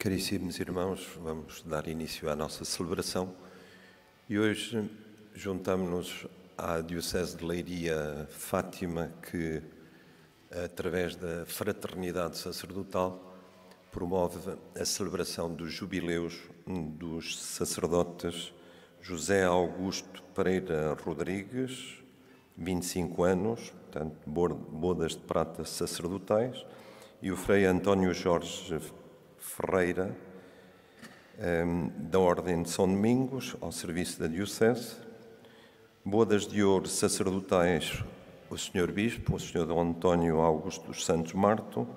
Caríssimos irmãos, vamos dar início à nossa celebração e hoje juntamos-nos à Diocese de Leiria Fátima que, através da Fraternidade Sacerdotal, promove a celebração dos jubileus dos sacerdotes José Augusto Pereira Rodrigues, 25 anos, portanto, bodas de prata sacerdotais, e o Frei António Jorge Ferreira, da Ordem de São Domingos, ao serviço da Diocese, bodas de ouro sacerdotais, o Sr. Bispo, o Sr. Dom António Augusto dos Santos Marto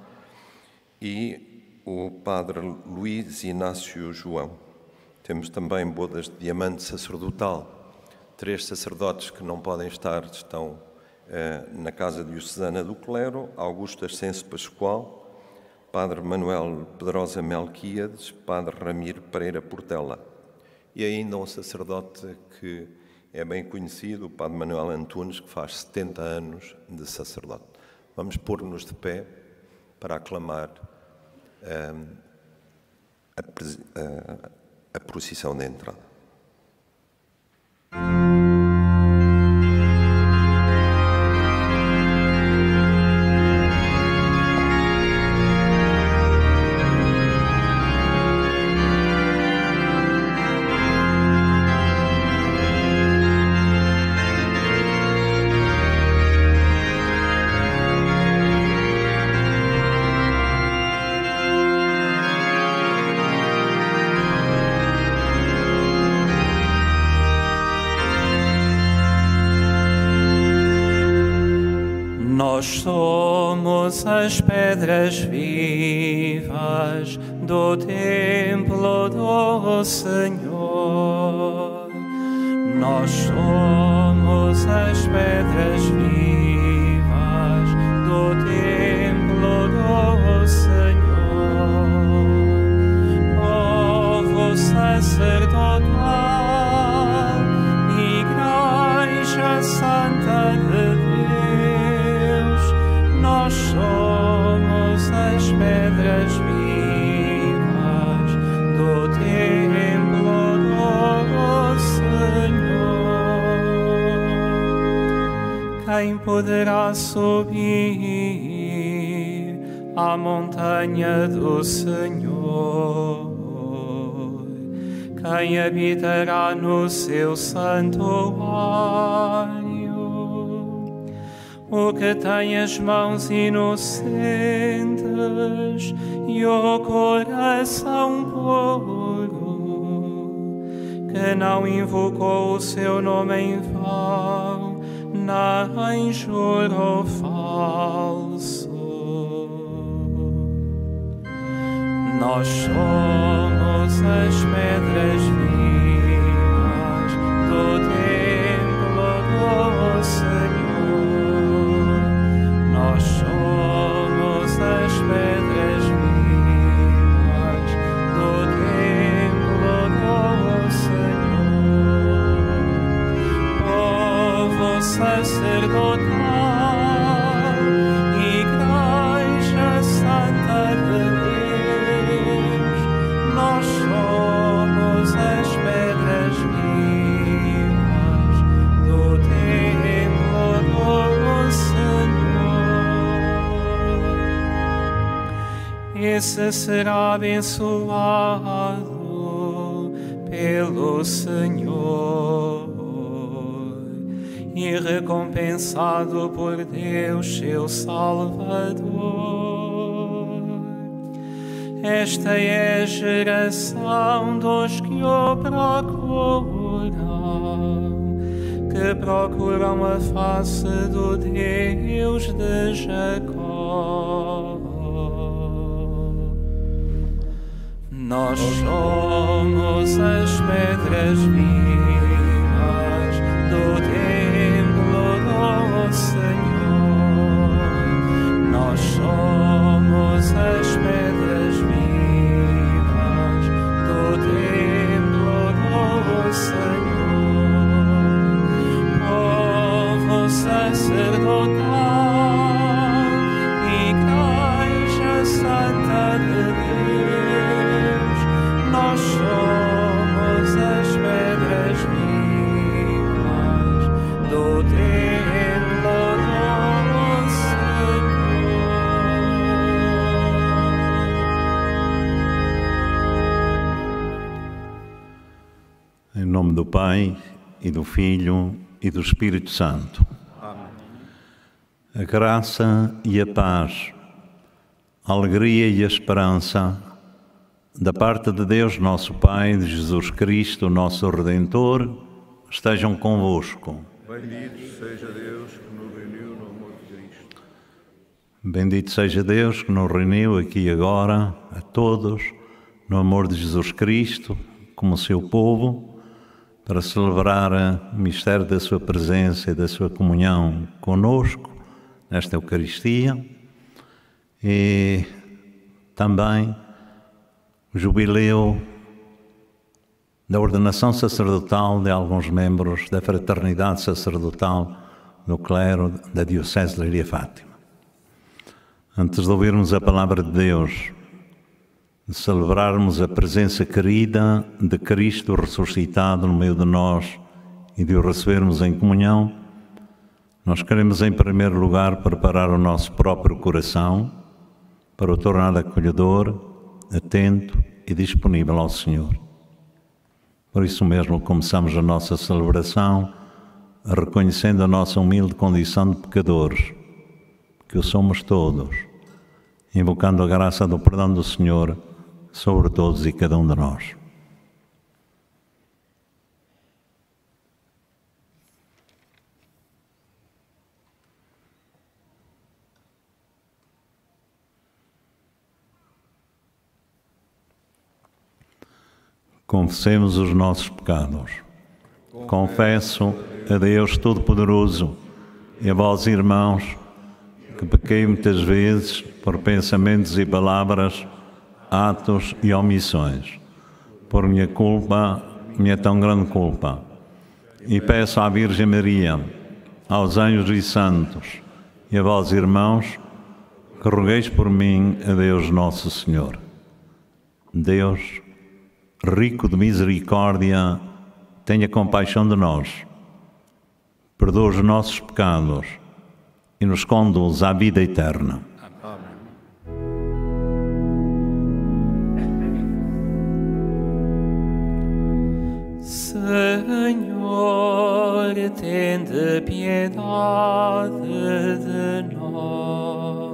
e o Padre Luís Inácio João. Temos também bodas de diamante sacerdotal. 3 sacerdotes que não podem estar estão na Casa Diocesana do Clero: Augusto Ascenso Pascoal, Padre Manuel Pedrosa Melquíades, Padre Ramiro Pereira Portela. E ainda um sacerdote que é bem conhecido, o Padre Manuel Antunes, que faz 70 anos de sacerdote. Vamos pôr-nos de pé para aclamar a procissão da entrada. Nós somos as pedras vivas do templo do Senhor. Nós somos as pedras vivas do templo do Senhor. Povo sacerdotal, Igreja Santa de Deus, nós somos as pedras vivas do templo do Senhor. Quem poderá subir à montanha do Senhor? Quem habitará no seu santuário? O que tem as mãos inocentes e o coração puro, que não invocou o seu nome em vão, nem jurou falso. Nós somos as pedras vivas do templo do Senhor. Nós somos as pedras vivas do templo do Senhor. Povo sacerdotal, Igreja Santa de Deus, nós somos as pedras vivas do templo do Senhor. Esse será abençoado pelo Senhor e recompensado por Deus, seu Salvador. Esta é a geração dos que o procuram a face do Deus de Jacó. Nós somos as pedras vivas do templo do Senhor. Nós somos as pedras vivas do templo do Senhor. Povo sacerdotal, Igreja Santa de Deus, Pai, e do Filho, e do Espírito Santo. Amém. A graça e a paz, a alegria e a esperança, da parte de Deus, nosso Pai, de Jesus Cristo, nosso Redentor, estejam convosco. Bendito seja Deus que nos reuniu no amor de Cristo. Bendito seja Deus que nos reuniu aqui e agora, a todos, no amor de Jesus Cristo, como seu povo, para celebrar o mistério da sua presença e da sua comunhão conosco, nesta Eucaristia, e também o jubileu da ordenação sacerdotal de alguns membros da fraternidade sacerdotal do clero da Diocese de Leiria Fátima. Antes de ouvirmos a palavra de Deus, de celebrarmos a presença querida de Cristo ressuscitado no meio de nós e de o recebermos em comunhão, nós queremos em primeiro lugar preparar o nosso próprio coração para o tornar acolhedor, atento e disponível ao Senhor. Por isso mesmo começamos a nossa celebração reconhecendo a nossa humilde condição de pecadores, que o somos todos, invocando a graça do perdão do Senhor sobre todos e cada um de nós. Confessemos os nossos pecados. Confesso a Deus Todo-Poderoso e a vós, irmãos, que pequei muitas vezes por pensamentos e palavras, atos e omissões, por minha culpa, minha tão grande culpa. E peço à Virgem Maria, aos anjos e santos e a vós, irmãos, que rogueis por mim a Deus Nosso Senhor. Deus, rico de misericórdia, tenha compaixão de nós, perdoa os nossos pecados e nos conduz à vida eterna. Senhor, tende piedade de nós.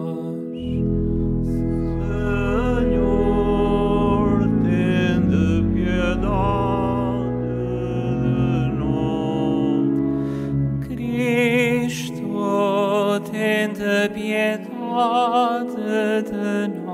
Senhor, tende piedade de nós. Cristo, tende piedade de nós.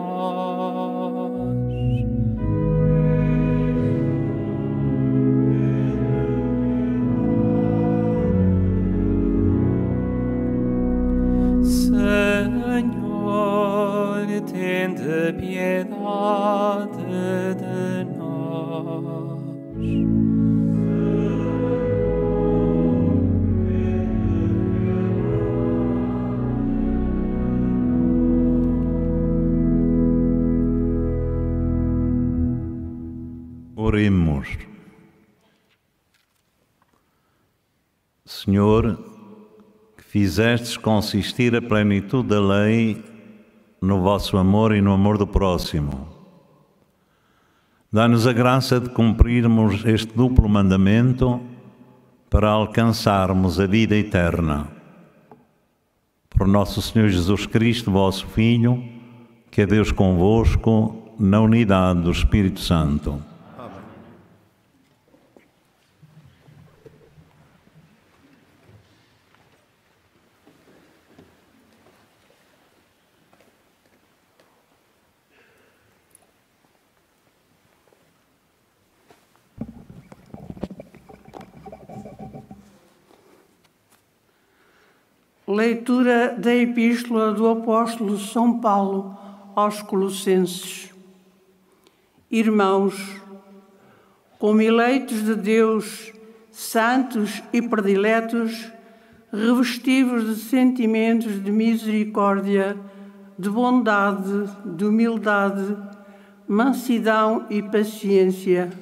Senhor, tende piedade de nós. Oremos. Senhor, que fizestes consistir a plenitude da lei no vosso amor e no amor do próximo, dá-nos a graça de cumprirmos este duplo mandamento para alcançarmos a vida eterna. Por nosso Senhor Jesus Cristo, vosso Filho, que é Deus convosco, na unidade do Espírito Santo. Leitura da Epístola do Apóstolo São Paulo aos Colossenses. Irmãos, como eleitos de Deus, santos e prediletos, revestivos de sentimentos de misericórdia, de bondade, de humildade, mansidão e paciência.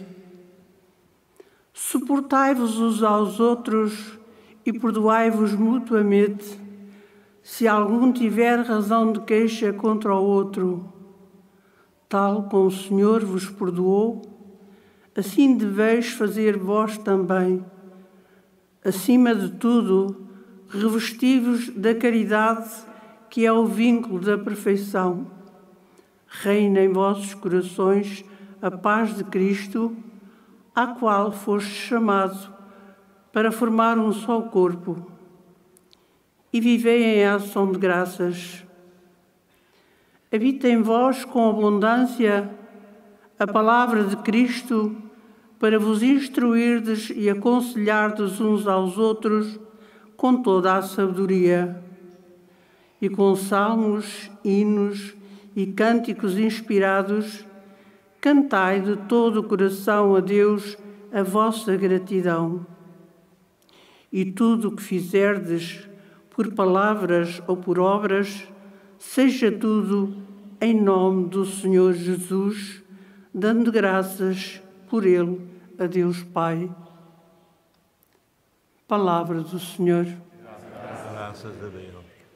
Suportai-vos uns aos outros e perdoai-vos mutuamente, se algum tiver razão de queixa contra o outro. Tal como o Senhor vos perdoou, assim deveis fazer vós também. Acima de tudo, revesti-vos da caridade, que é o vínculo da perfeição. Reina em vossos corações a paz de Cristo, à qual foste chamado para formar um só corpo. E vivei em ação de graças. Habita em vós com abundância a palavra de Cristo, para vos instruirdes e aconselhardes uns aos outros com toda a sabedoria. E com salmos, hinos e cânticos inspirados, cantai de todo o coração a Deus a vossa gratidão. E tudo o que fizerdes, por palavras ou por obras, seja tudo em nome do Senhor Jesus, dando graças por Ele a Deus Pai. Palavra do Senhor. Graças a Deus.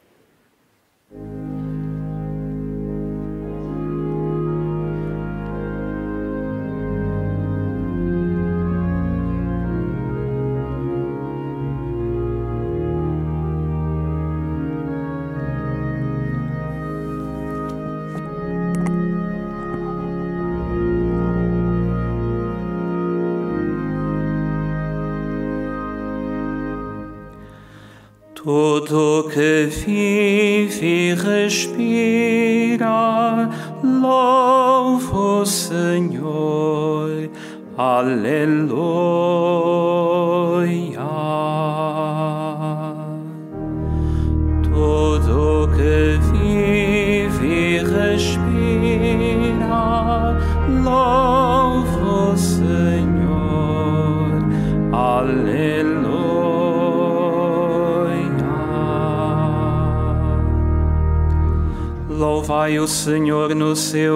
Tudo que vive e respira, louva o Senhor. Aleluia. Tudo que vive e respira, louva o Senhor. Aleluia. Louvai o Senhor no seu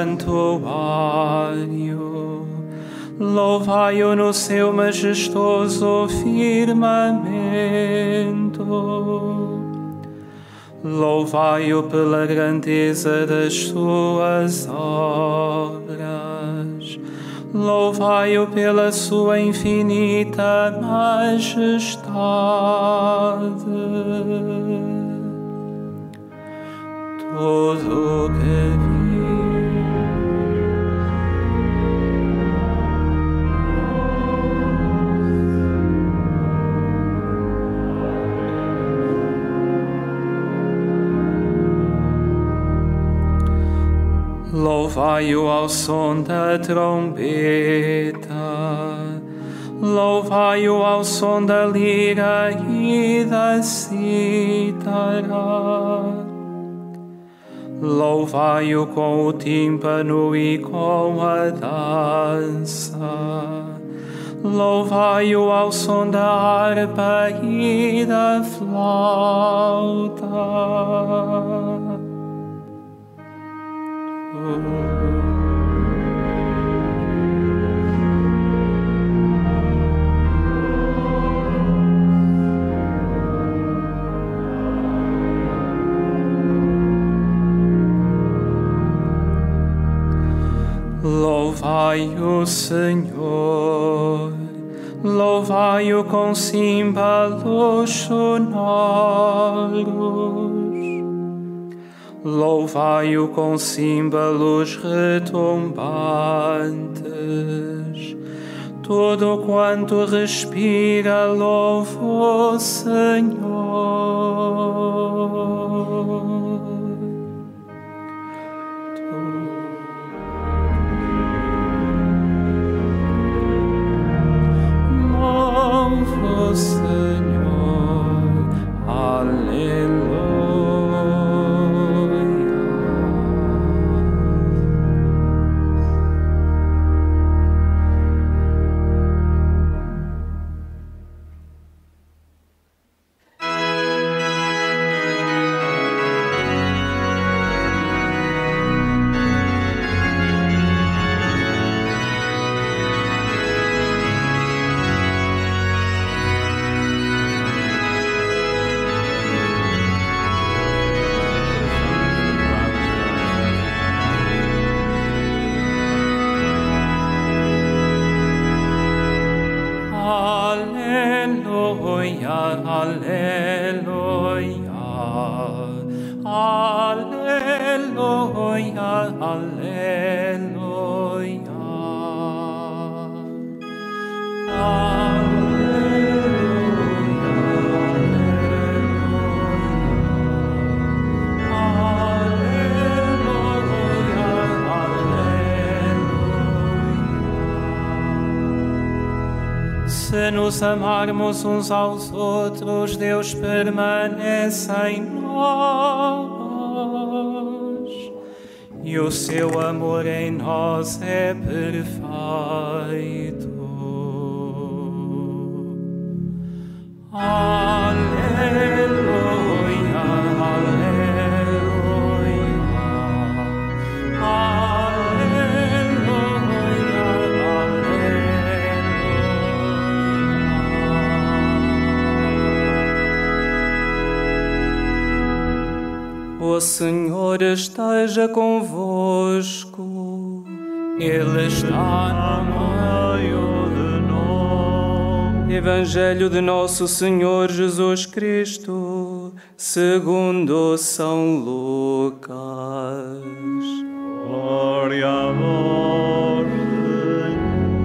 santuário, louvai-o no seu majestoso firmamento, louvai-o pela grandeza das suas obras, louvai-o pela sua infinita majestade. Tudo que louvai-o ao som da trombeta, louvai-o ao som da lira e da cítara. Louvai-o com o tímpano e com a dança. Louvai-o ao som da harpa e da flauta. Louvai o Senhor, louvai-o com címbalos sonoros, louvai-o com címbalos retumbantes. Todo quanto respira, louva o Senhor. Louva o Senhor, aleluia. Alleluia. Alleluia, alleluia. Se nos amarmos uns aos outros, Deus permanece em nós, e o seu amor em nós é perfeito. Aleluia, aleluia, aleluia, aleluia. O Senhor esteja convosco. Ele está no meio de nós. Evangelho de Nosso Senhor Jesus Cristo, segundo São Lucas. Glória a vós, Senhor.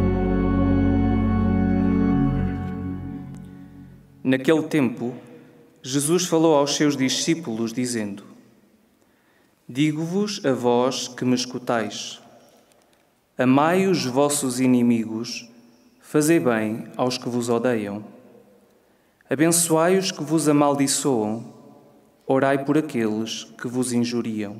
Naquele tempo, Jesus falou aos seus discípulos, dizendo: Digo-vos a vós que me escutais, amai os vossos inimigos, fazei bem aos que vos odeiam. Abençoai os que vos amaldiçoam, orai por aqueles que vos injuriam.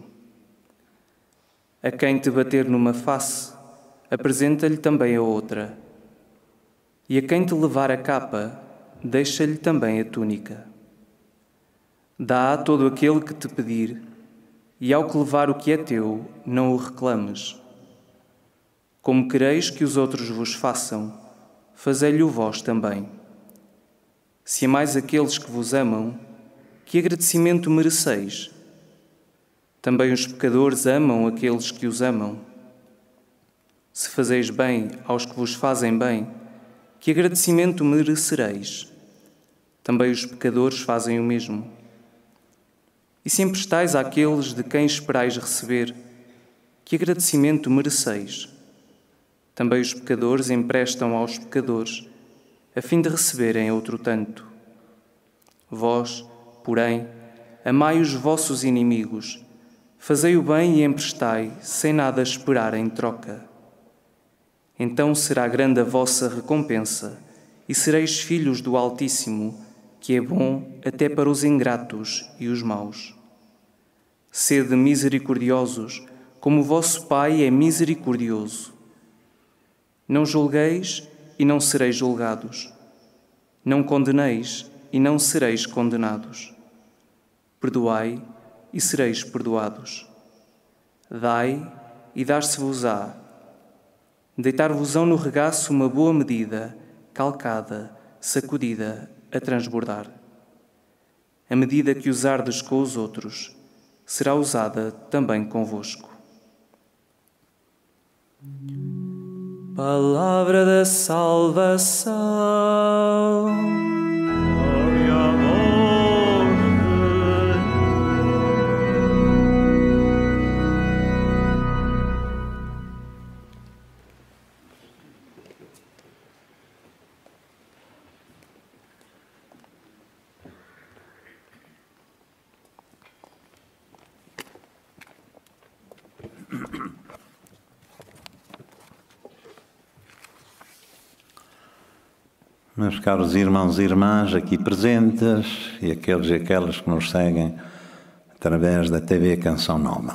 A quem te bater numa face, apresenta-lhe também a outra. E a quem te levar a capa, deixa-lhe também a túnica. Dá a todo aquele que te pedir, e ao que levar o que é teu, não o reclames. Como quereis que os outros vos façam, fazei-lhe vós também. Se amais aqueles que vos amam, que agradecimento mereceis? Também os pecadores amam aqueles que os amam. Se fazeis bem aos que vos fazem bem, que agradecimento merecereis? Também os pecadores fazem o mesmo. E se emprestais àqueles de quem esperais receber, que agradecimento mereceis? Também os pecadores emprestam aos pecadores, a fim de receberem outro tanto. Vós, porém, amai os vossos inimigos, fazei o bem e emprestai, sem nada esperar em troca. Então será grande a vossa recompensa, e sereis filhos do Altíssimo, que é bom até para os ingratos e os maus. Sede misericordiosos, como o vosso Pai é misericordioso. Não julgueis e não sereis julgados. Não condeneis e não sereis condenados. Perdoai e sereis perdoados. Dai e dar-se-vos-á. Deitar-vos-ão no regaço uma boa medida, calcada, sacudida, a transbordar. A medida que usardes com os outros, será usada também convosco. Palavra da salvação. Glória a vós, Meus caros irmãos e irmãs aqui presentes e aqueles e aquelas que nos seguem através da TV Canção Nova.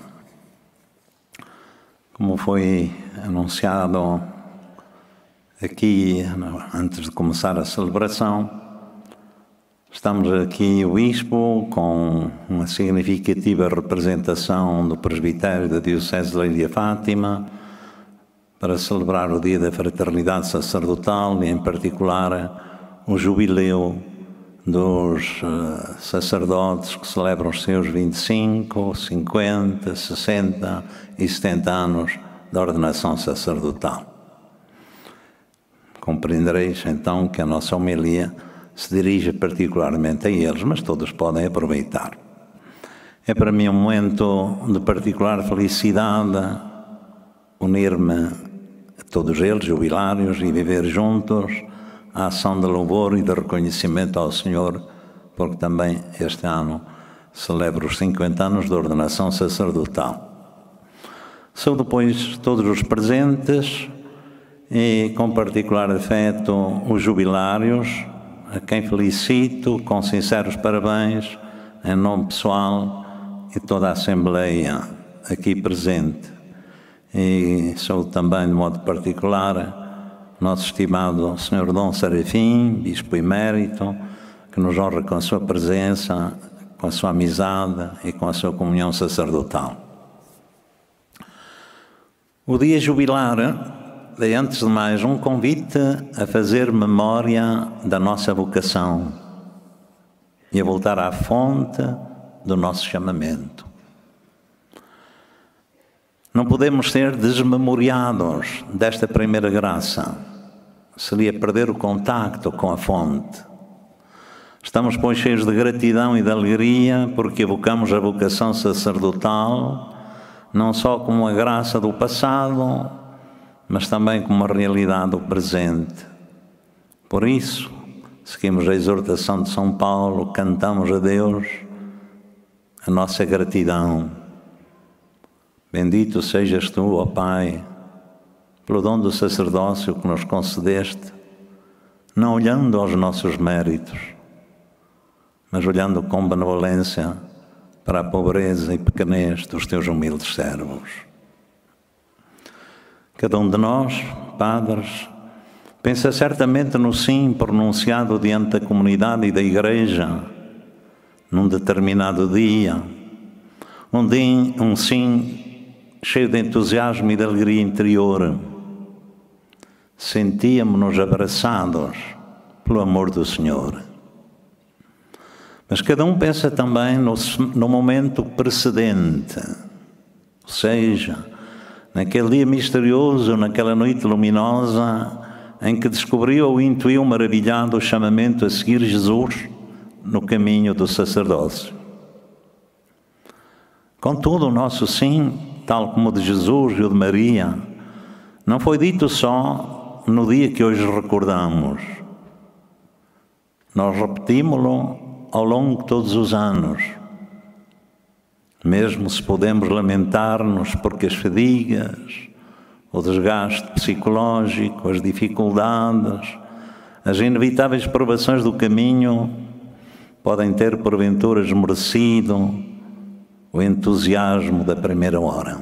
Como foi anunciado aqui antes de começar a celebração, estamos aqui o Bispo com uma significativa representação do presbitério da Diocese de Leiria Fátima para celebrar o Dia da Fraternidade Sacerdotal e, em particular, o jubileu dos sacerdotes que celebram os seus 25, 50, 60 e 70 anos de ordenação sacerdotal. Compreendereis, então, que a nossa homilia se dirige particularmente a eles, mas todos podem aproveitar. É para mim um momento de particular felicidade unir-me a todos eles, jubilários, e viver juntos a ação de louvor e de reconhecimento ao Senhor, porque também este ano celebro os 50 anos de ordenação sacerdotal. Sou depois todos os presentes e com particular afeto os jubilários, a quem felicito com sinceros parabéns em nome pessoal e toda a Assembleia aqui presente. E sou também, de modo particular, nosso estimado Sr. Dom Serafim, Bispo Emérito, que nos honra com a sua presença, com a sua amizade e com a sua comunhão sacerdotal. O dia jubilar é, antes de mais, um convite a fazer memória da nossa vocação e a voltar à fonte do nosso chamamento. Não podemos ser desmemoriados desta primeira graça. Seria perder o contacto com a fonte. Estamos, pois, cheios de gratidão e de alegria porque evocamos a vocação sacerdotal não só como a graça do passado, mas também como a realidade do presente. Por isso, seguimos a exortação de São Paulo, cantamos a Deus a nossa gratidão. Bendito sejas tu, ó Pai, pelo dom do sacerdócio que nos concedeste, não olhando aos nossos méritos, mas olhando com benevolência para a pobreza e pequenez dos teus humildes servos. Cada um de nós, padres, pensa certamente no sim pronunciado diante da comunidade e da Igreja, num determinado dia, um sim cheio de entusiasmo e de alegria interior. Sentíamos-nos abraçados pelo amor do Senhor. Mas cada um pensa também no momento precedente, ou seja, naquele dia misterioso, naquela noite luminosa, em que descobriu ou intuiu maravilhado o chamamento a seguir Jesus no caminho do sacerdócio. Contudo, o nosso sim, tal como o de Jesus e o de Maria, não foi dito só no dia que hoje recordamos. Nós repetimos-lo ao longo de todos os anos, mesmo se podemos lamentar-nos porque as fadigas, o desgaste psicológico, as dificuldades, as inevitáveis provações do caminho podem ter porventura esmorecido o entusiasmo da primeira hora.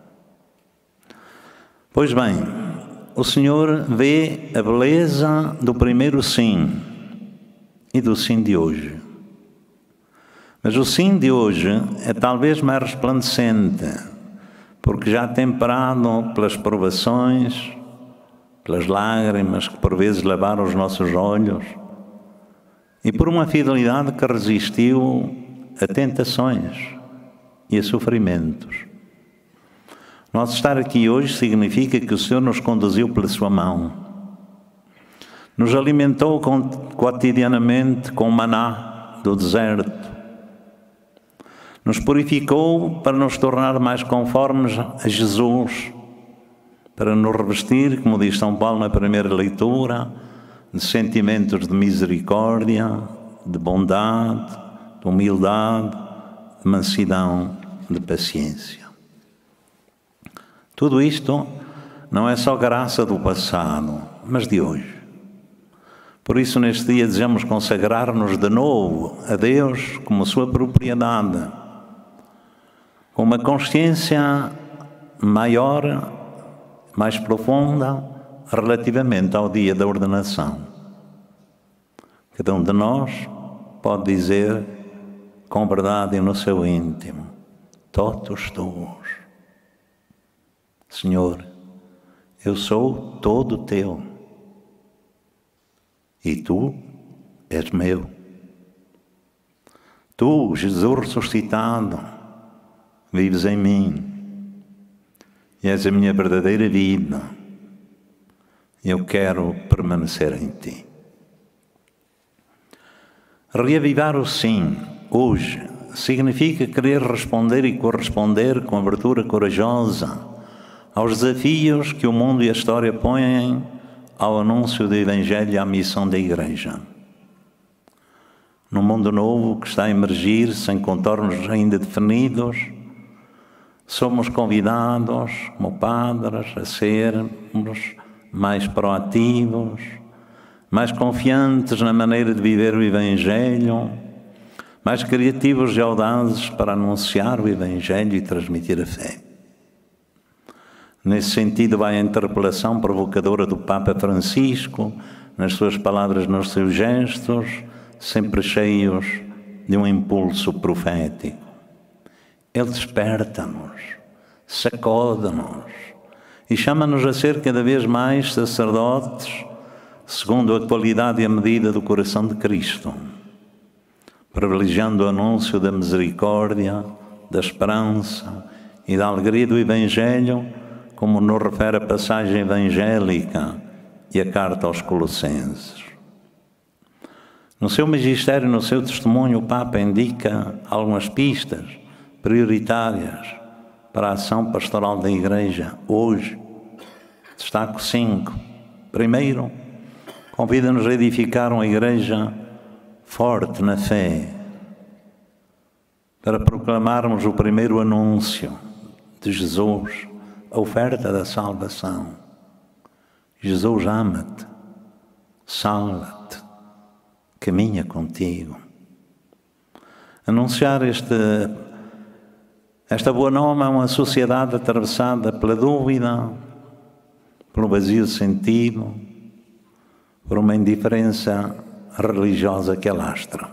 Pois bem, o Senhor vê a beleza do primeiro sim e do sim de hoje. Mas o sim de hoje é talvez mais resplandecente, porque já temperado pelas provações, pelas lágrimas que por vezes lavaram os nossos olhos, e por uma fidelidade que resistiu a tentações e a sofrimentos. Nosso estar aqui hoje significa que o Senhor nos conduziu pela sua mão, nos alimentou cotidianamente com o maná do deserto, nos purificou para nos tornar mais conformes a Jesus, para nos revestir, como diz São Paulo na primeira leitura, de sentimentos de misericórdia, de bondade, de humildade, de mansidão, de paciência. Tudo isto não é só graça do passado, mas de hoje. Por isso, neste dia, desejamos consagrar-nos de novo a Deus como sua propriedade, com uma consciência maior, mais profunda, relativamente ao dia da ordenação. Cada um de nós pode dizer com verdade no seu íntimo: totus tuus. Senhor, eu sou todo teu e tu és meu. Tu, Jesus ressuscitado, vives em mim e és a minha verdadeira vida. Eu quero permanecer em ti. Reavivar o sim, hoje, significa querer responder e corresponder com abertura corajosa aos desafios que o mundo e a história põem ao anúncio do Evangelho e à missão da Igreja. Num mundo novo que está a emergir, sem contornos ainda definidos, somos convidados, como padres, a sermos mais proativos, mais confiantes na maneira de viver o Evangelho, mais criativos e audazes para anunciar o Evangelho e transmitir a fé. Nesse sentido vai a interpelação provocadora do Papa Francisco, nas suas palavras, nos seus gestos, sempre cheios de um impulso profético. Ele desperta-nos, sacode-nos e chama-nos a ser cada vez mais sacerdotes, segundo a qualidade e a medida do coração de Cristo, privilegiando o anúncio da misericórdia, da esperança e da alegria do Evangelho, como nos refere a passagem evangélica e a carta aos Colossenses. No seu magistério, no seu testemunho, o Papa indica algumas pistas prioritárias para a ação pastoral da Igreja hoje. Destaco 5. Primeiro, convida-nos a edificar uma Igreja forte na fé, para proclamarmos o primeiro anúncio de Jesus, a oferta da salvação. Jesus ama-te, salva-te, caminha contigo. Anunciar esta boa nova a uma sociedade atravessada pela dúvida, pelo vazio de sentido, por uma indiferença religiosa que alastra.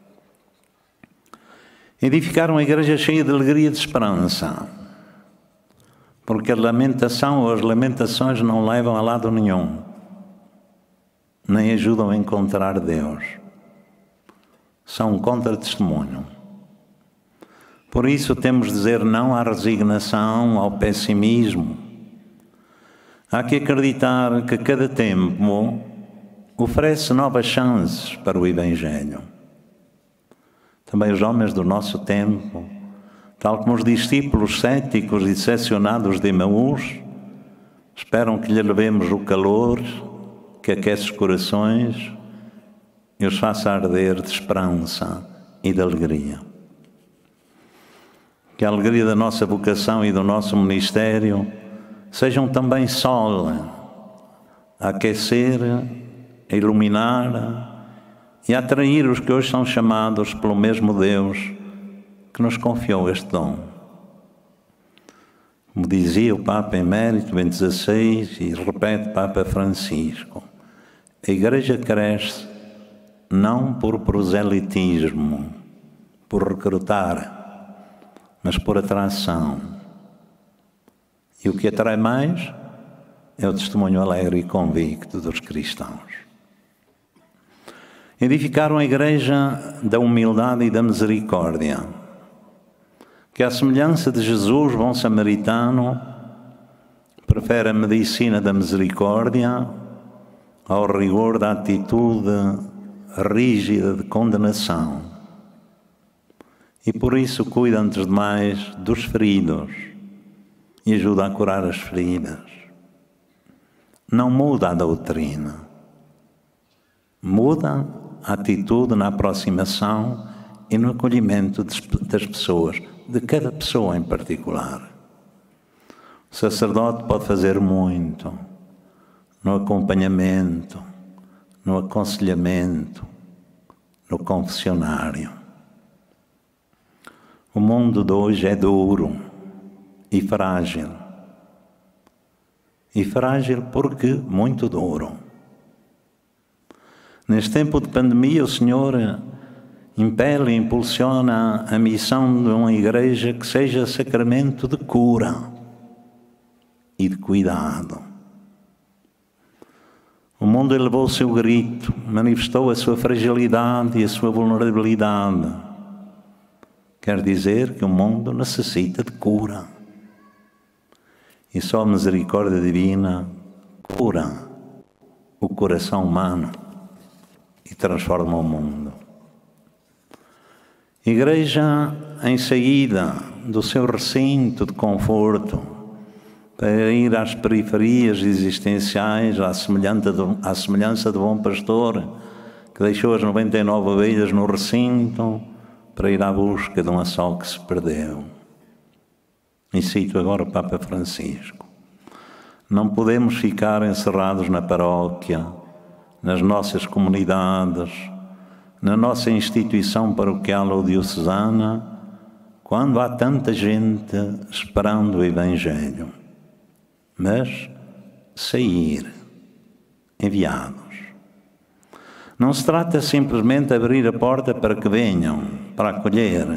Edificar uma igreja cheia de alegria e de esperança, porque a lamentação ou as lamentações não levam a lado nenhum, nem ajudam a encontrar Deus. São um contra-testemunho. Por isso temos de dizer não à resignação, ao pessimismo. Há que acreditar que cada tempo oferece novas chances para o Evangelho. Também os homens do nosso tempo, tal como os discípulos céticos e decepcionados de Emaús, esperam que lhe levemos o calor que aquece os corações e os faça arder de esperança e de alegria. Que a alegria da nossa vocação e do nosso ministério sejam também sol a aquecer, a iluminar e a atrair os que hoje são chamados pelo mesmo Deus que nos confiou este dom. Como dizia o Papa Emérito Bento XVI e repete o Papa Francisco, a Igreja cresce não por proselitismo, por recrutar, mas por atração. E o que atrai mais é o testemunho alegre e convicto dos cristãos. Edificar uma igreja da humildade e da misericórdia, que à semelhança de Jesus, bom samaritano, prefere a medicina da misericórdia ao rigor da atitude rígida de condenação. E por isso cuida, antes de mais, dos feridos e ajuda a curar as feridas. Não muda a doutrina, muda a atitude na aproximação e no acolhimento das pessoas, de cada pessoa em particular. O sacerdote pode fazer muito no acompanhamento, no aconselhamento, no confessionário. O mundo de hoje é duro e frágil. E frágil porque muito duro. Neste tempo de pandemia, o Senhor impele e impulsiona a missão de uma igreja que seja sacramento de cura e de cuidado. O mundo elevou o seu grito, manifestou a sua fragilidade e a sua vulnerabilidade. Quer dizer que o mundo necessita de cura. E só a misericórdia divina cura o coração humano e transforma o mundo. Igreja em saída do seu recinto de conforto para ir às periferias existenciais, à semelhança do bom pastor que deixou as 99 ovelhas no recinto para ir à busca de uma só que se perdeu. E cito agora o Papa Francisco: não podemos ficar encerrados na paróquia, nas nossas comunidades, na nossa instituição paroquial ou diocesana, quando há tanta gente esperando o Evangelho, mas sair, enviados. Não se trata simplesmente de abrir a porta para que venham, para acolher,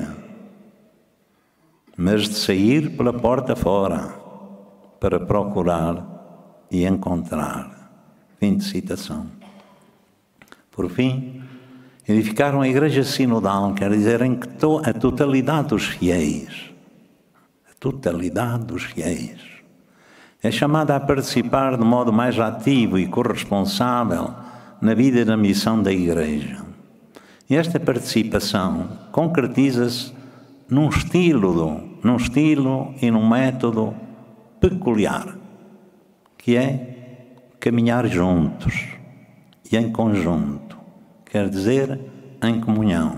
mas de sair pela porta fora, para procurar e encontrar. Fim de citação. Por fim, edificar uma igreja sinodal quer dizer em que a totalidade dos fiéis, é chamada a participar de modo mais ativo e corresponsável na vida e na missão da igreja. E esta participação concretiza-se num estilo e num método peculiar, que é caminhar juntos e em conjunto, quer dizer, em comunhão.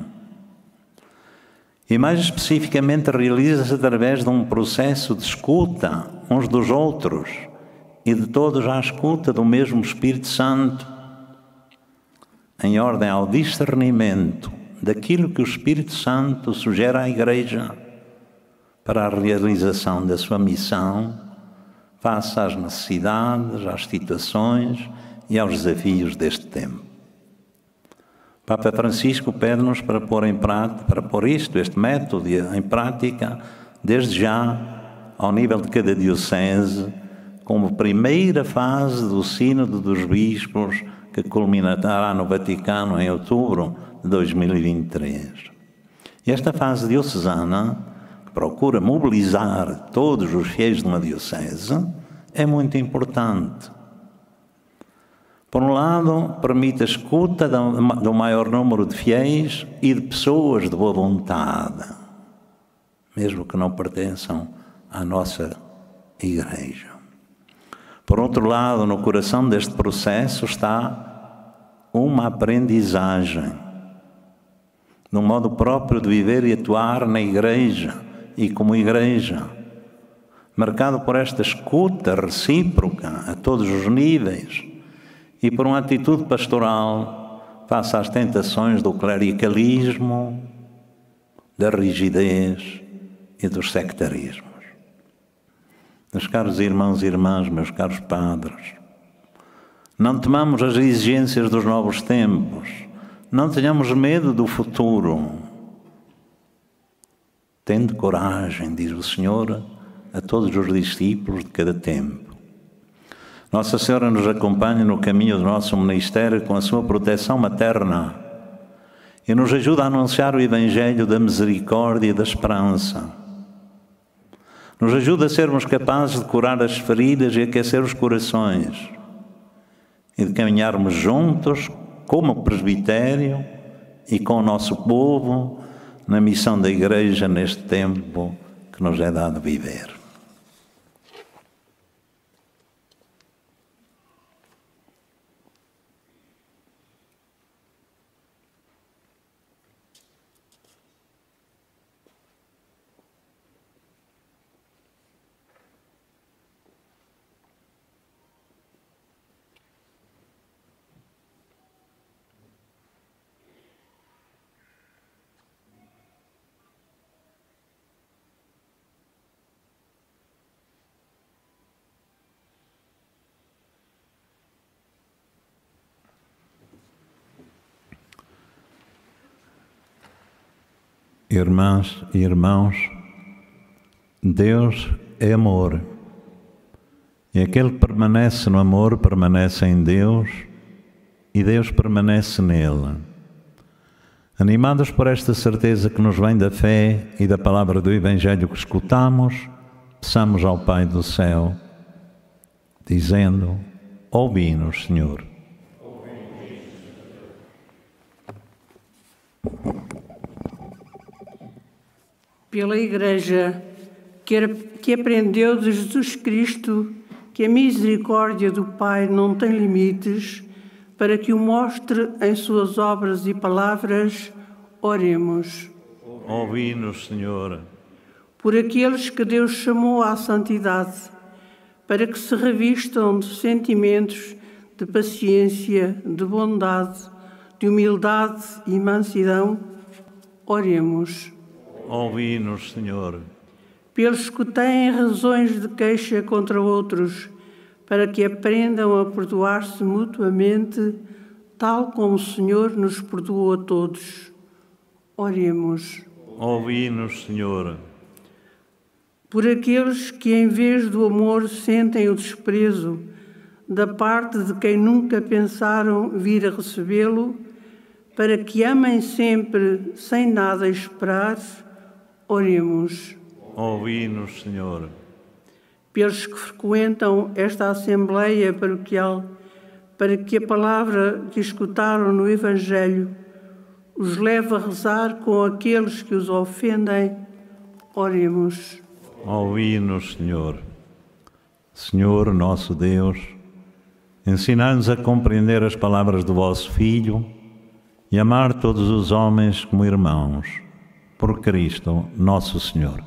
E mais especificamente realiza-se através de um processo de escuta uns dos outros e de todos à escuta do mesmo Espírito Santo, em ordem ao discernimento daquilo que o Espírito Santo sugere à Igreja para a realização da sua missão, face às necessidades, às situações e aos desafios deste tempo. Papa Francisco pede-nos para pôr este método em prática, desde já, ao nível de cada diocese, como primeira fase do Sínodo dos Bispos, que culminará no Vaticano em outubro de 2023. E esta fase diocesana, que procura mobilizar todos os fiéis de uma diocese, é muito importante. Por um lado, permite a escuta do maior número de fiéis e de pessoas de boa vontade, mesmo que não pertençam à nossa Igreja. Por outro lado, no coração deste processo está uma aprendizagem, no modo próprio de viver e atuar na Igreja e como Igreja, marcado por esta escuta recíproca a todos os níveis e por uma atitude pastoral face às tentações do clericalismo, da rigidez e dos sectarismos. Meus caros irmãos e irmãs, meus caros padres, não temamos as exigências dos novos tempos, não tenhamos medo do futuro. Tende coragem, diz o Senhor a todos os discípulos de cada tempo. Nossa Senhora nos acompanha no caminho do nosso ministério com a sua proteção materna e nos ajuda a anunciar o Evangelho da misericórdia e da esperança. Nos ajuda a sermos capazes de curar as feridas e aquecer os corações e de caminharmos juntos como presbitério e com o nosso povo na missão da Igreja neste tempo que nos é dado viver. Irmãs e irmãos, Deus é amor. E aquele que permanece no amor permanece em Deus e Deus permanece nele. Animados por esta certeza que nos vem da fé e da palavra do Evangelho que escutamos, peçamos ao Pai do céu, dizendo: ouvi-nos, Senhor. pela Igreja, que aprendeu de Jesus Cristo que a misericórdia do Pai não tem limites, para que o mostre em suas obras e palavras, oremos. Ouvi-nos, Senhor. Por aqueles que Deus chamou à santidade, para que se revistam de sentimentos de paciência, de bondade, de humildade e mansidão, oremos. Ouvi-nos, Senhor. Pelos que têm razões de queixa contra outros, para que aprendam a perdoar-se mutuamente, tal como o Senhor nos perdoou a todos. Oremos. Ouvi-nos, Senhor. Por aqueles que, em vez do amor, sentem o desprezo da parte de quem nunca pensaram vir a recebê-lo, para que amem sempre sem nada esperar, oremos. Ouvi-nos, Senhor. Pelos que frequentam esta Assembleia Paroquial, para que a palavra que escutaram no Evangelho os leve a rezar com aqueles que os ofendem, oremos. Ouvi-nos, Senhor. Senhor, nosso Deus, ensinai-nos a compreender as palavras do vosso Filho e amar todos os homens como irmãos, por Cristo, nosso Senhor.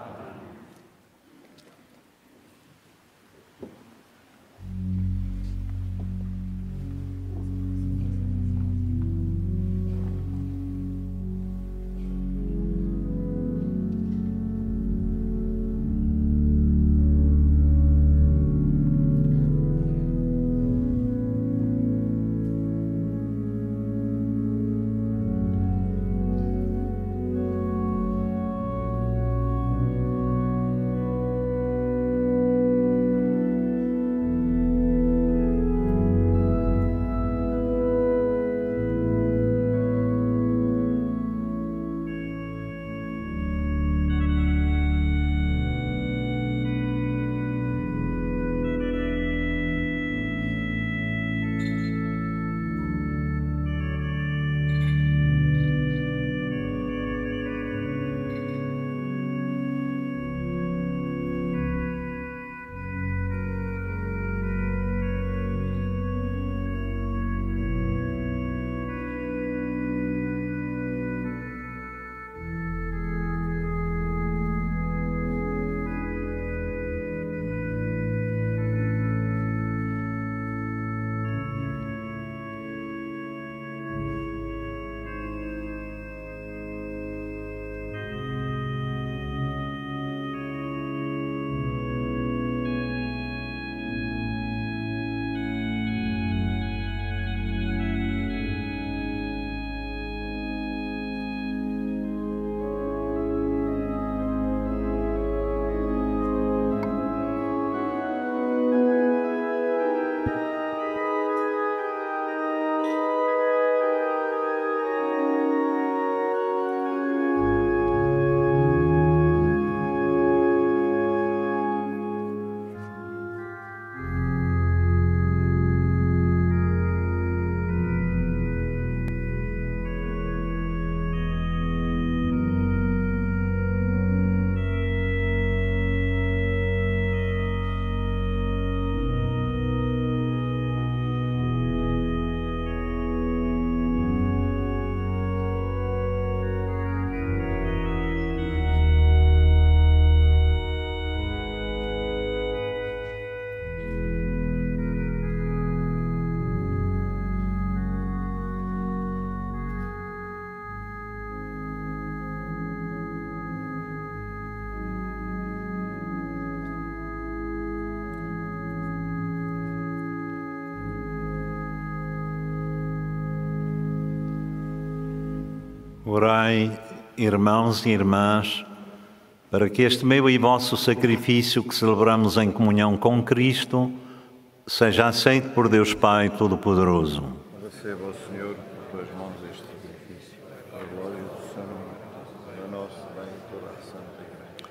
Orai, irmãos e irmãs, para que este meu e vosso sacrifício que celebramos em comunhão com Cristo seja aceito por Deus Pai Todo-Poderoso. Receba, ó Senhor, por tuas mãos este sacrifício, para a glória do seu nome, para nosso bem e toda a Santa Igreja.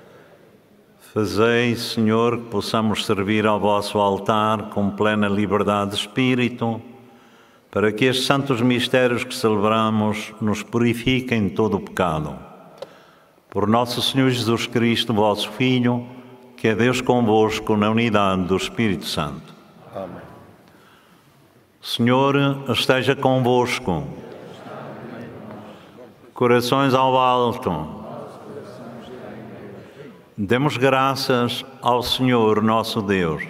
Fazei, Senhor, que possamos servir ao vosso altar com plena liberdade de espírito, para que estes santos mistérios que celebramos nos purifiquem de todo o pecado. Por nosso Senhor Jesus Cristo, vosso Filho, que é Deus convosco na unidade do Espírito Santo. Amém. O Senhor esteja convosco. Corações ao alto. Demos graças ao Senhor nosso Deus.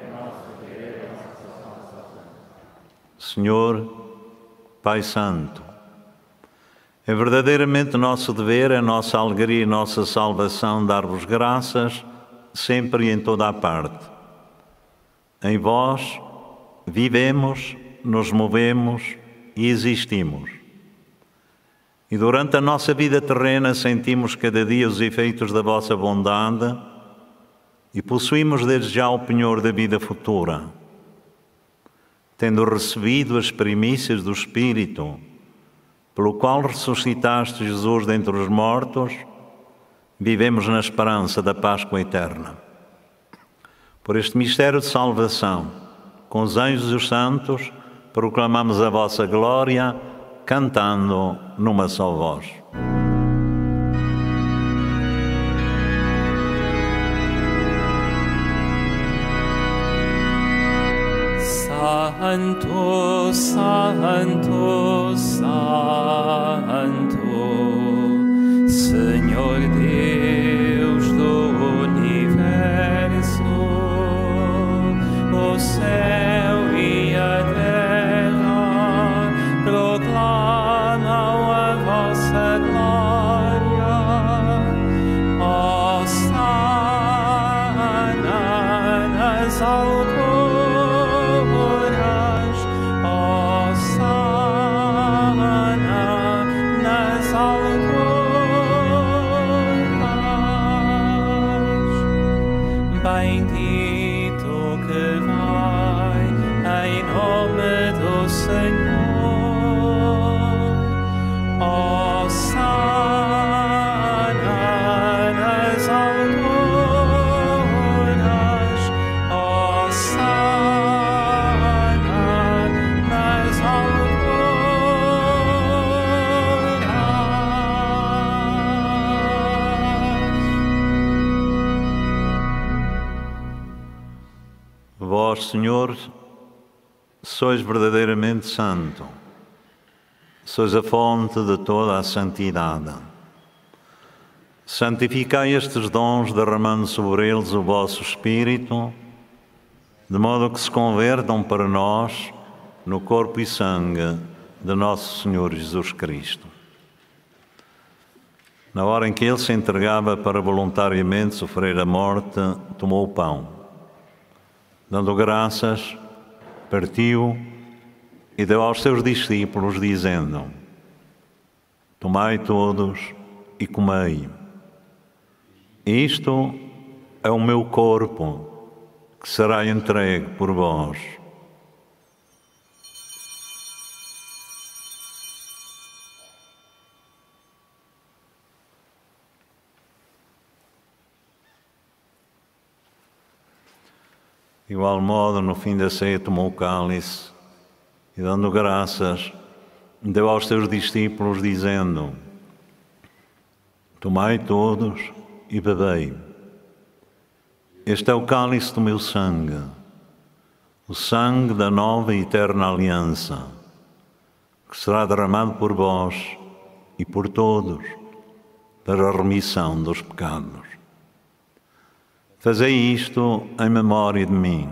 Senhor, Pai Santo, é verdadeiramente nosso dever, é nossa alegria e nossa salvação dar-vos graças sempre e em toda a parte. Em vós vivemos, nos movemos e existimos. E durante a nossa vida terrena sentimos cada dia os efeitos da vossa bondade e possuímos desde já o penhor da vida futura. Tendo recebido as primícias do Espírito, pelo qual ressuscitaste Jesus dentre os mortos, vivemos na esperança da Páscoa eterna. Por este mistério de salvação, com os anjos e os santos, proclamamos a vossa glória, cantando numa só voz. Santo, Santo, Santo, Senhor Deus do universo, o céu e a terra proclamam a vossa glória. Hosana nas alturas. Bendito que vai em nome do Senhor. Hosana nas alturas. Hosana nas Vós, Senhor, sois verdadeiramente santo, sois a fonte de toda a santidade. Santificai estes dons, derramando sobre eles o vosso Espírito, de modo que se convertam para nós no corpo e sangue de nosso Senhor Jesus Cristo. Na hora em que ele se entregava para voluntariamente sofrer a morte, tomou o pão. Dando graças, partiu e deu aos seus discípulos, dizendo: Tomai todos e comei. Isto é o meu corpo, que será entregue por vós. De igual modo, no fim da ceia, tomou o cálice e, dando graças, deu aos seus discípulos, dizendo: Tomai todos e bebei. Este é o cálice do meu sangue, o sangue da nova e eterna aliança, que será derramado por vós e por todos para a remissão dos pecados. Fazei isto em memória de mim.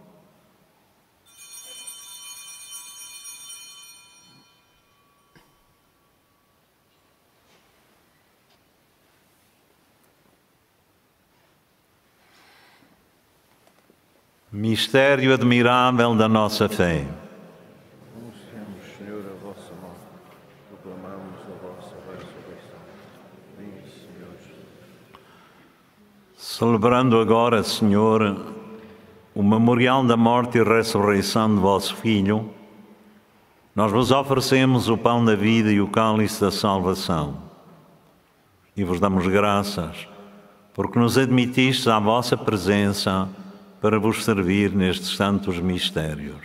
Mistério admirável da nossa fé. Anunciamos, Senhor, a vossa morte, proclamamos a vossa ressurreição. Vinde, Senhor Jesus. Celebrando agora, Senhor, o memorial da morte e ressurreição de vosso Filho, nós vos oferecemos o pão da vida e o cálice da salvação. E vos damos graças, porque nos admitistes à vossa presença para vos servir nestes santos mistérios.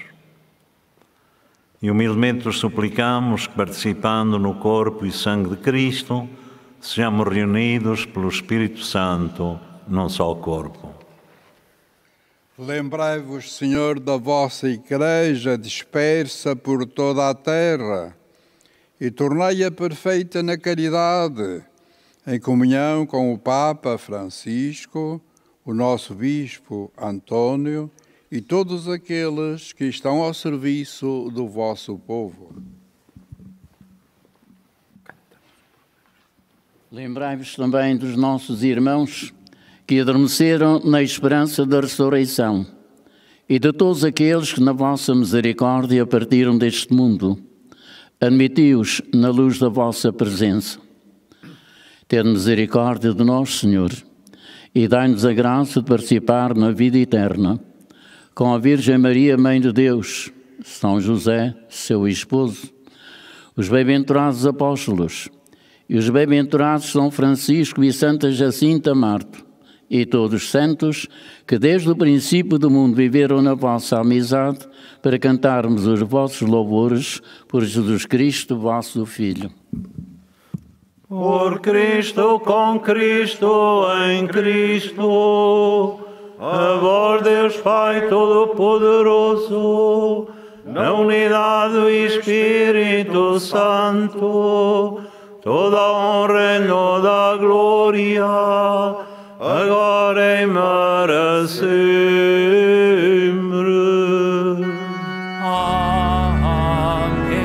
E humildemente vos suplicamos que, participando no corpo e sangue de Cristo, sejamos reunidos pelo Espírito Santo num só corpo. Lembrai-vos, Senhor, da vossa Igreja dispersa por toda a terra e tornai-a perfeita na caridade, em comunhão com o Papa Francisco, o nosso Bispo António e todos aqueles que estão ao serviço do vosso povo. Lembrai-vos também dos nossos irmãos que adormeceram na esperança da ressurreição e de todos aqueles que na vossa misericórdia partiram deste mundo. Admiti-os na luz da vossa presença. Tende misericórdia de nós, Senhor, e dai-nos a graça de participar na vida eterna com a Virgem Maria, Mãe de Deus, São José, seu esposo, os bem-aventurados apóstolos e os bem-aventurados São Francisco e Santa Jacinta Marto, e todos os santos que desde o princípio do mundo viveram na vossa amizade, para cantarmos os vossos louvores por Jesus Cristo, vosso Filho. Por Cristo, com Cristo, em Cristo, a vós, Deus Pai Todo-Poderoso, na unidade do Espírito Santo, toda a honra e toda a glória, agora e para sempre. Amém.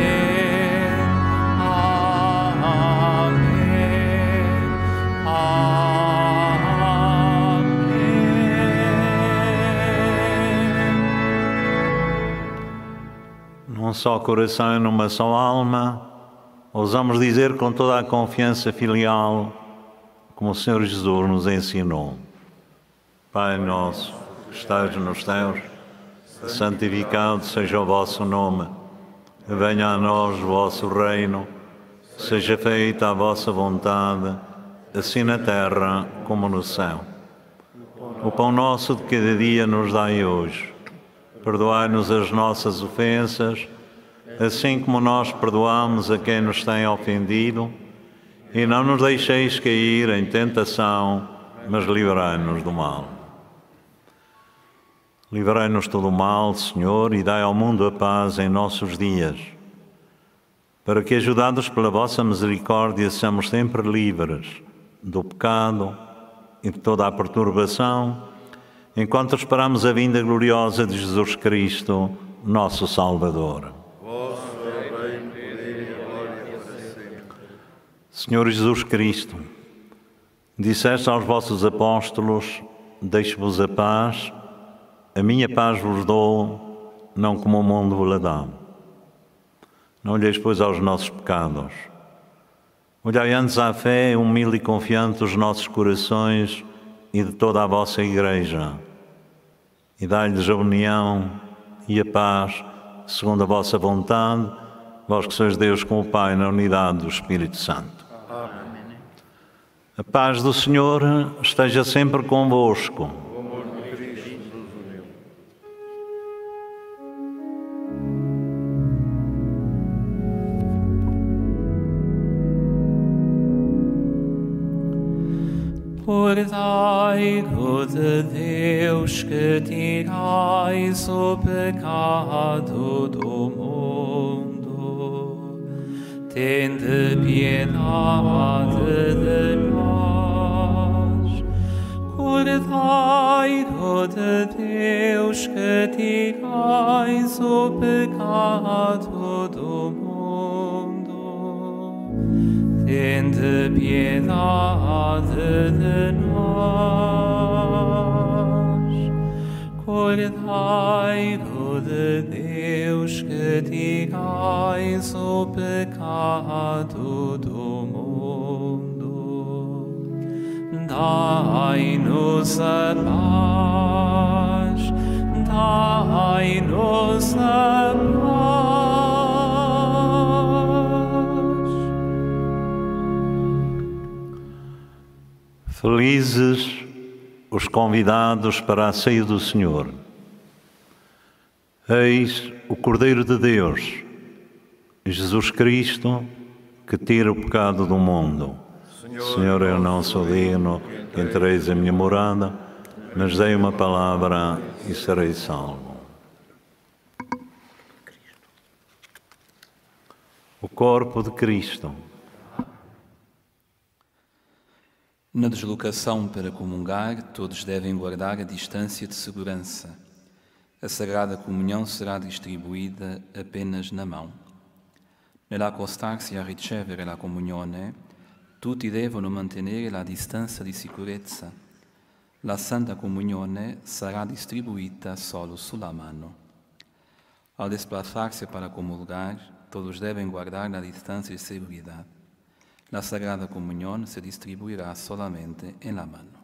Amém. Amém. Num só coração e numa só alma, ousamos dizer com toda a confiança filial, como o Senhor Jesus nos ensinou: Pai nosso, que estás nos céus, santificado seja o vosso nome. Venha a nós o vosso reino. Seja feita a vossa vontade, assim na terra como no céu. O pão nosso de cada dia nos dai hoje. Perdoai-nos as nossas ofensas, assim como nós perdoamos a quem nos tem ofendido. E não nos deixeis cair em tentação, mas livrai-nos do mal. Livrai-nos de todo o mal, Senhor, e dai ao mundo a paz em nossos dias, para que, ajudados pela vossa misericórdia, sejamos sempre livres do pecado e de toda a perturbação, enquanto esperamos a vinda gloriosa de Jesus Cristo, nosso Salvador. Senhor Jesus Cristo, disseste aos vossos apóstolos: deixo-vos a paz vos dou, não como o mundo vos dá. Não olheis, pois, aos nossos pecados. Olhai antes à fé humilde e confiante dos nossos corações e de toda a vossa Igreja, e dai-lhes a união e a paz, segundo a vossa vontade, vós que sois Deus com o Pai, na unidade do Espírito Santo. Amém. A paz do Senhor esteja sempre convosco. Por daigo de Deus que tirais o pecado do mundo, tende piedade de nós. Por daigo de Deus que tirais o pecado do mundo, tende piedade de nós. Cordero de Deus, que tirais o pecado do mundo, dai-nos a paz, dai-nos a paz. Felizes os convidados para a ceia do Senhor. Eis o Cordeiro de Deus, Jesus Cristo, que tira o pecado do mundo. Senhor, eu não sou digno que entreis a minha morada, mas dei uma palavra e serei salvo. O corpo de Cristo. Na deslocação para comungar, todos devem guardar a distância de segurança. A Sagrada Comunhão será distribuída apenas na mão. Nell'accostarsi a ricevere la comunione, tutti devono mantenere la distanza di sicurezza. La Santa Comunione sarà distribuita solo sulla mano. Al desplazarse para comulgar, todos devem guardar la distancia de seguridad. La Sagrada Comunión se distribuirá solamente en la mano.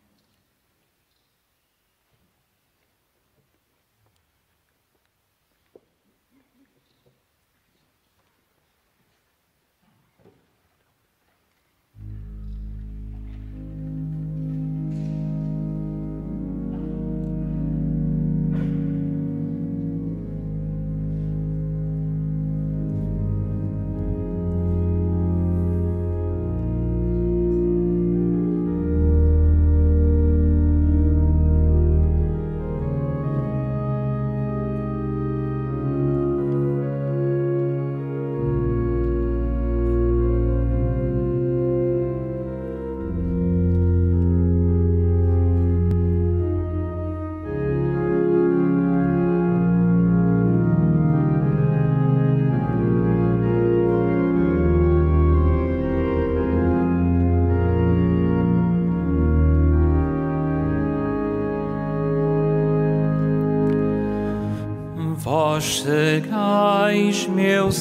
Vós sereis meus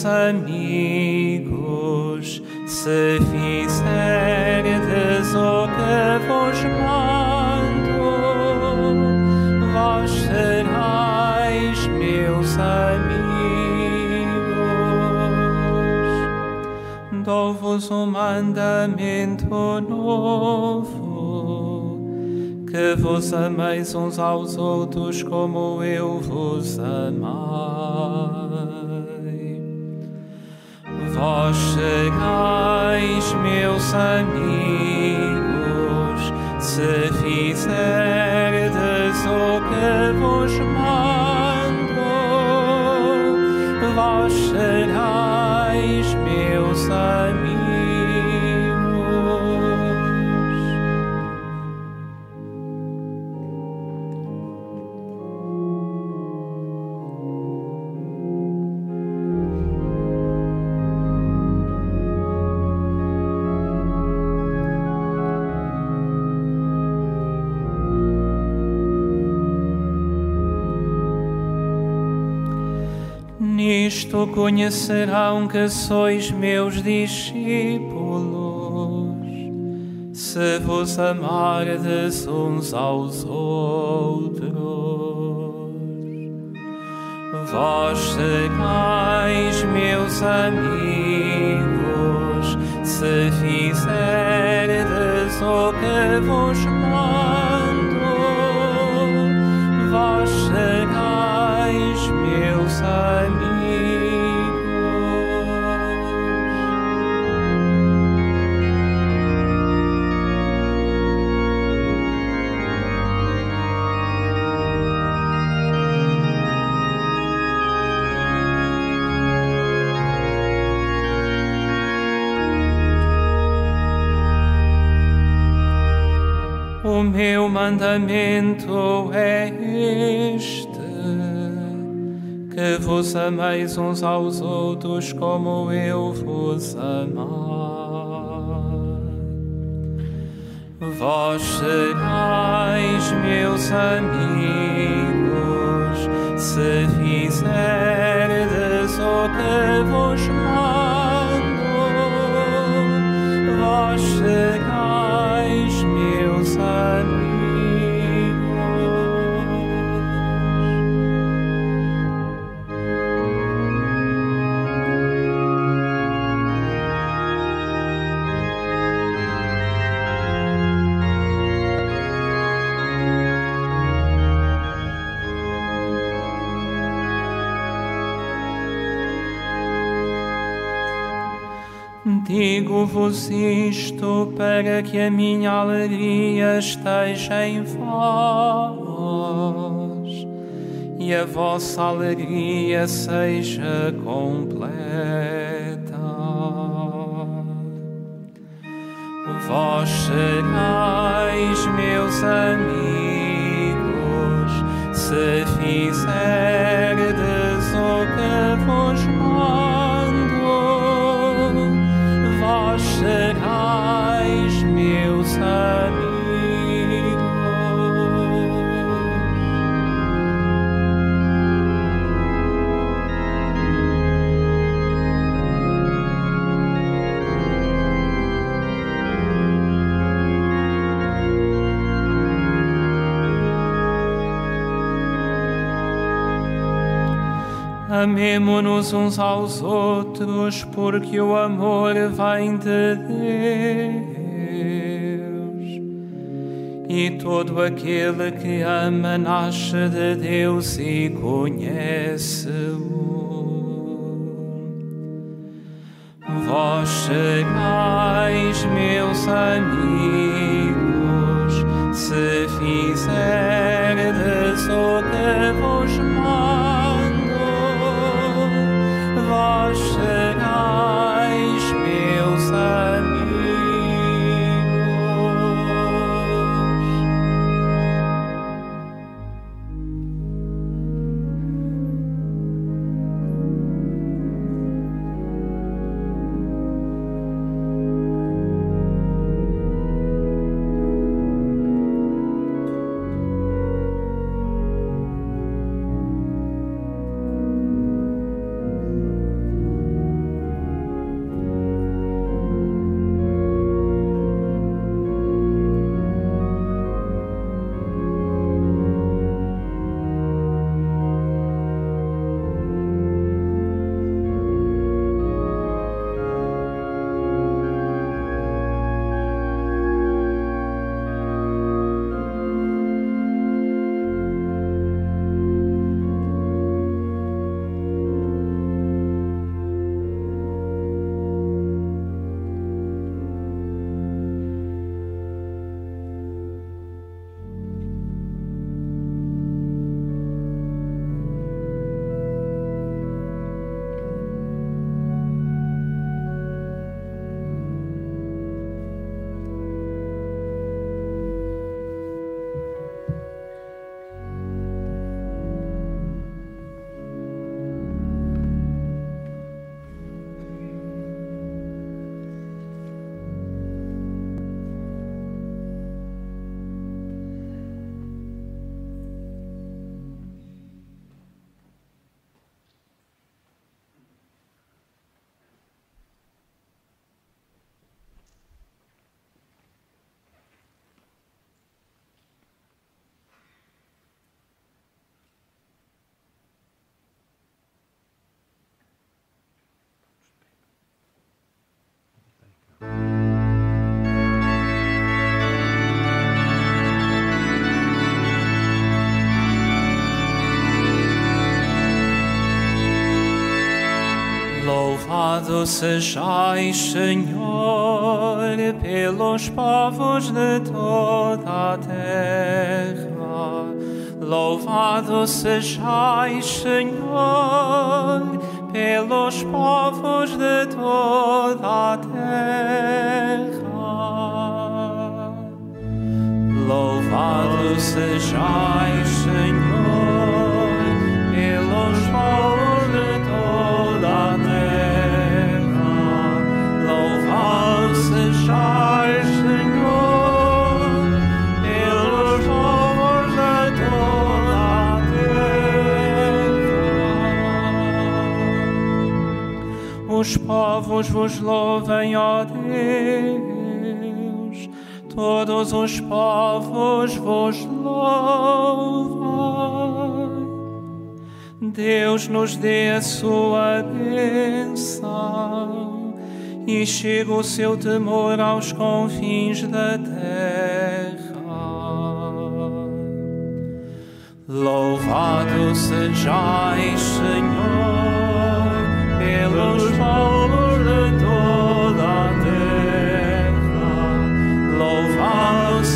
amigos, se fizerdes o que vos mando. Vós sereis meus amigos. Dou-vos um mandamento novo, que vos ameis uns aos outros como eu vos amei. Vós sereis meus amigos, se fizerdes o que vos mando. Vós sereis meus amigos. Nisto conhecerão que sois meus discípulos, se vos amardes uns aos outros. Vós sereis meus amigos, se fizerdes o que vos mando. Vós sereis meus amigos. O meu mandamento é este, que vos ameis uns aos outros como eu vos amei. Vós sereis meus amigos, se fizerdes o que vos mando. Vós sereis meus amigos. Digo-vos isto para que a minha alegria esteja em vós e a vossa alegria seja completa. Vós sereis meus amigos, se fizerdes o que vos mando. Vós sereis meus amigos. Amemo-nos uns aos outros, porque o amor vem de Deus. E todo aquele que ama nasce de Deus e conhece-o. Vós sereis meus amigos, se fizerdes o que vos mando. Vós sereis meus amigos. Louvado sejais, Senhor, pelos povos de toda a terra. Louvado sejais, Senhor, pelos povos de toda a terra. Louvado sejais, Senhor, pelos povos de toda a terra. Louvado sejais, Senhor, pelos povos de toda a terra. Os povos vos louvem, ó Deus, todos os povos vos louvam. Deus nos dê a sua bênção e chega o seu temor aos confins da terra. Louvado sejais, Senhor, pelos povos de toda a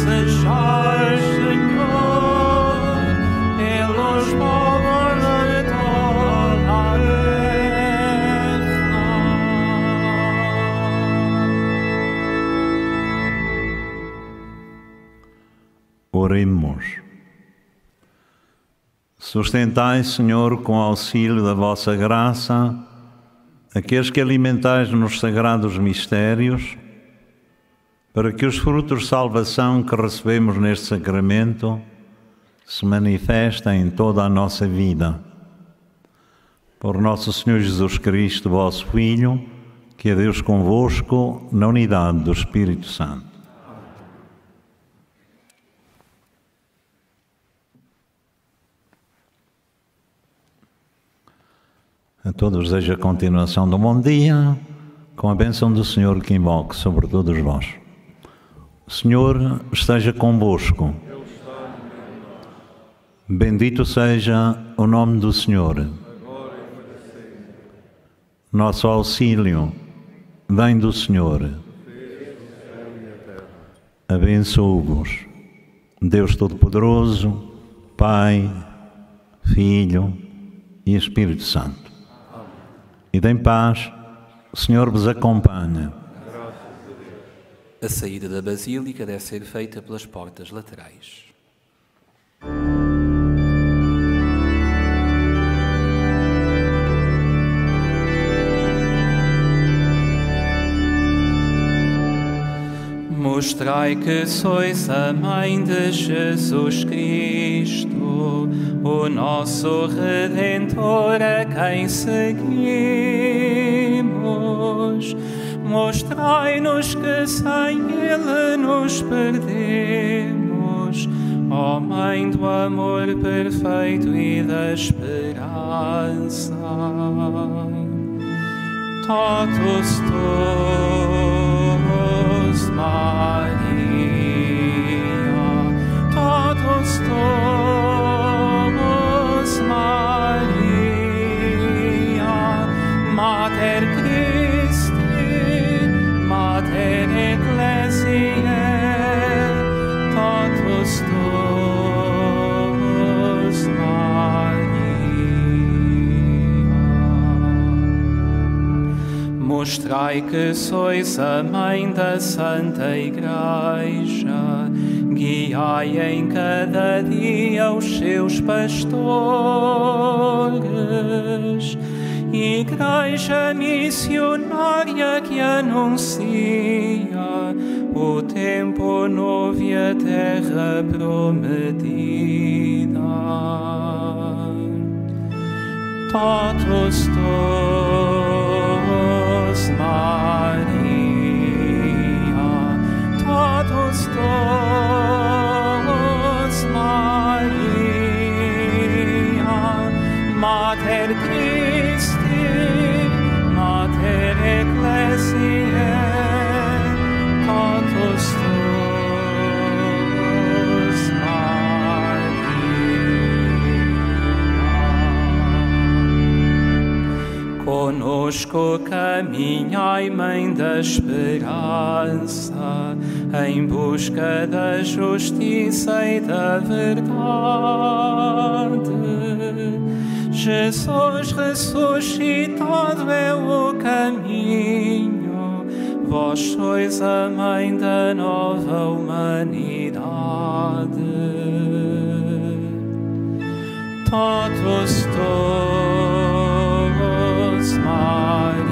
desejais, Senhor, pelos povos de toda a terra. Oremos. Sustentai, Senhor, com auxílio da vossa graça, aqueles que alimentais nos sagrados mistérios, para que os frutos de salvação que recebemos neste sacramento se manifestem em toda a nossa vida. Por nosso Senhor Jesus Cristo, vosso Filho, que é Deus convosco, na unidade do Espírito Santo. A todos desejo a continuação do bom dia, com a bênção do Senhor que invoque sobre todos vós. O Senhor esteja convosco. Bendito seja o nome do Senhor. Nosso auxílio vem do Senhor. Abençoo-vos, Deus Todo-Poderoso, Pai, Filho e Espírito Santo. E em paz, o Senhor vos acompanha. A saída da Basílica deve ser feita pelas portas laterais. Mostrai que sois a Mãe de Jesus Cristo, o nosso Redentor a quem seguimos. Mostrai-nos que sem Ele nos perdemos, ó Mãe do amor perfeito e da esperança. Totus tuus, Maria, totus tuus, Maria, Mater Christi, Mater Ecclesiae, totus tuus, Mostrai que sois a Mãe da Santa Igreja, guiai em cada dia os seus pastores. Igreja missionária que anuncia o tempo novo e a terra prometida. Totus tuus, Maria, totus tuus, Maria, Mater Christi, Mater Ecclesiae, totus tuus, Maria. Conosco caminhai, Mãe da Esperança, em busca da justiça e da verdade. Jesus ressuscitado é o caminho, vós sois a Mãe da nova humanidade. Totus tuus, Maria,